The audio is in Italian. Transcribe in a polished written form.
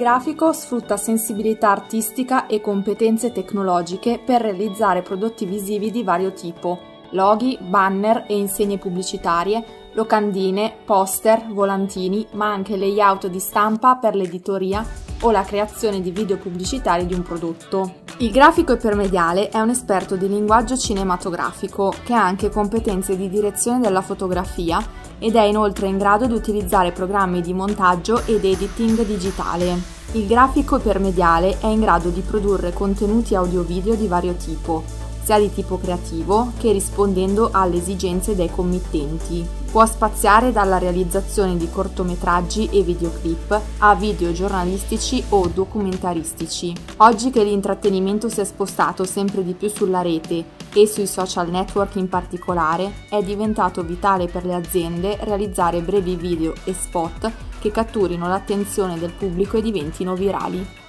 grafico sfrutta sensibilità artistica e competenze tecnologiche per realizzare prodotti visivi di vario tipo, loghi, banner e insegne pubblicitarie, locandine, poster, volantini, ma anche layout di stampa per l'editoria o la creazione di video pubblicitari di un prodotto. Il grafico ipermediale è un esperto di linguaggio cinematografico che ha anche competenze di direzione della fotografia ed è inoltre in grado di utilizzare programmi di montaggio ed editing digitale. Il grafico ipermediale è in grado di produrre contenuti audio-video di vario tipo, sia di tipo creativo che rispondendo alle esigenze dei committenti. Può spaziare dalla realizzazione di cortometraggi e videoclip a video giornalistici o documentaristici. Oggi che l'intrattenimento si è spostato sempre di più sulla rete e sui social network in particolare, è diventato vitale per le aziende realizzare brevi video e spot che catturino l'attenzione del pubblico e diventino virali.